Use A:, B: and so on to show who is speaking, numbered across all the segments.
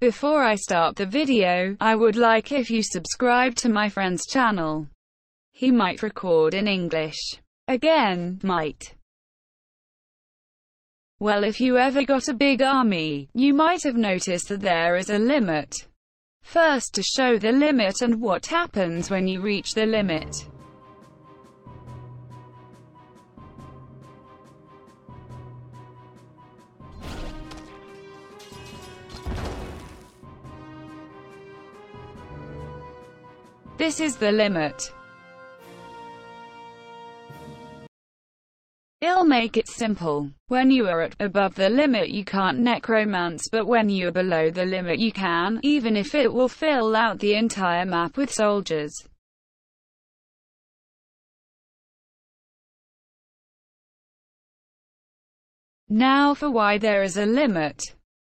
A: Before I start the video, I would like if you subscribe to my friend's channel. He might record in English. Again, might. Well, if you ever got a big army, you might have noticed that there is a limit. First, to show the limit and what happens when you reach the limit. This is the limit. I'll make it simple. When you are above the limit you can't necromance, but when you are below the limit you can, even if it will fill out the entire map with soldiers. Now for why there is a limit.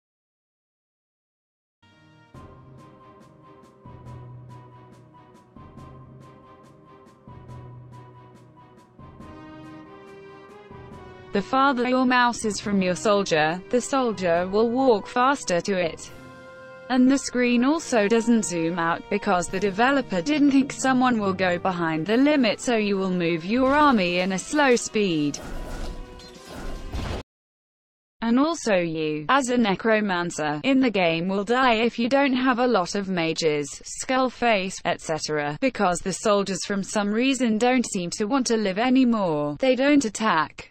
A: The farther your mouse is from your soldier, the soldier will walk faster to it. And the screen also doesn't zoom out, because the developer didn't think someone will go behind the limit, so you will move your army in a slow speed. And also you, as a necromancer, in the game will die if you don't have a lot of mages, skullface, etc., because the soldiers from some reason don't seem to want to live anymore. They don't attack.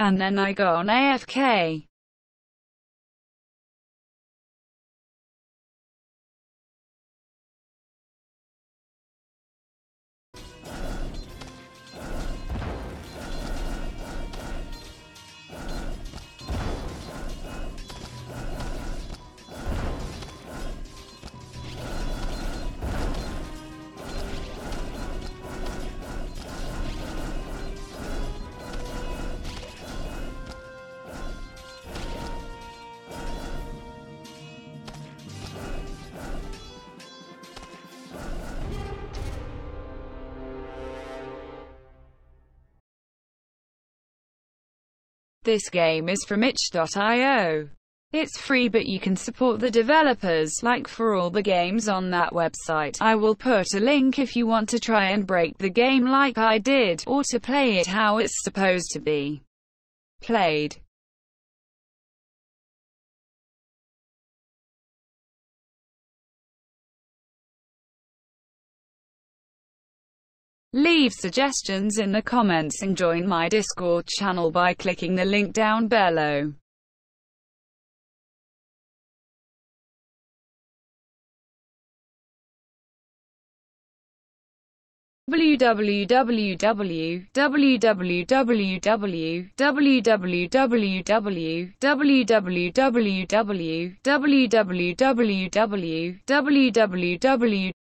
A: And then I gone AFK. This game is from itch.io. It's free, but you can support the developers, like for all the games on that website. I will put a link if you want to try and break the game like I did, or to play it how it's supposed to be played. Leave suggestions in the comments and join my Discord channel by clicking the link down below. www